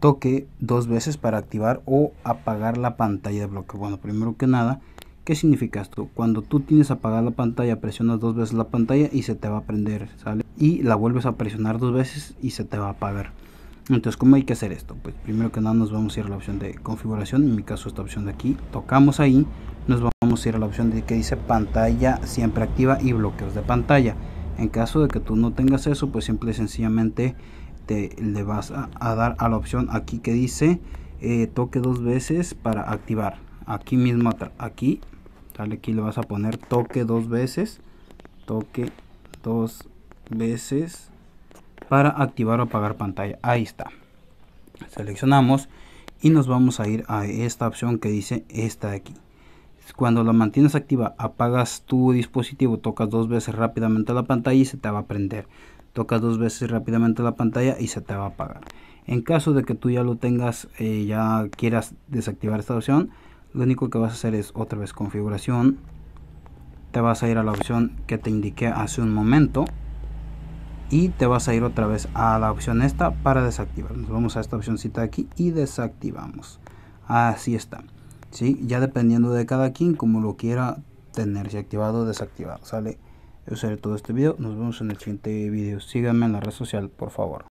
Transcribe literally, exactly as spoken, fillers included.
toque dos veces para activar o apagar la pantalla de bloqueo. Bueno, primero que nada, ¿qué significa esto? Cuando tú tienes apagada la pantalla, presionas dos veces la pantalla y se te va a prender, ¿sale? Y la vuelves a presionar dos veces y se te va a apagar. Entonces, ¿cómo hay que hacer esto? Pues primero que nada nos vamos a ir a la opción de configuración, en mi caso esta opción de aquí, tocamos ahí, nos vamos a ir a la opción de que dice pantalla siempre activa y bloqueos de pantalla. En caso de que tú no tengas eso, pues simple y sencillamente te le vas a, a dar a la opción aquí que dice eh, toque dos veces para activar. Aquí mismo, aquí, ¿sale? Aquí le vas a poner toque dos veces, toque dos veces para activar o apagar pantalla. Ahí está, seleccionamos y nos vamos a ir a esta opción que dice esta de aquí. Cuando la mantienes activa, apagas tu dispositivo, tocas dos veces rápidamente la pantalla y se te va a prender. Tocas dos veces rápidamente la pantalla y se te va a apagar. En caso de que tú ya lo tengas, eh, ya quieras desactivar esta opción, lo único que vas a hacer es otra vez configuración. Te vas a ir a la opción que te indiqué hace un momento y te vas a ir otra vez a la opción esta para desactivar. Nos vamos a esta opcióncita de aquí y desactivamos. Así está. ¿Sí? Ya dependiendo de cada quien como lo quiera tener, si activado o desactivado, ¿sale? Eso será todo este video, nos vemos en el siguiente video. Síganme en la red social, por favor.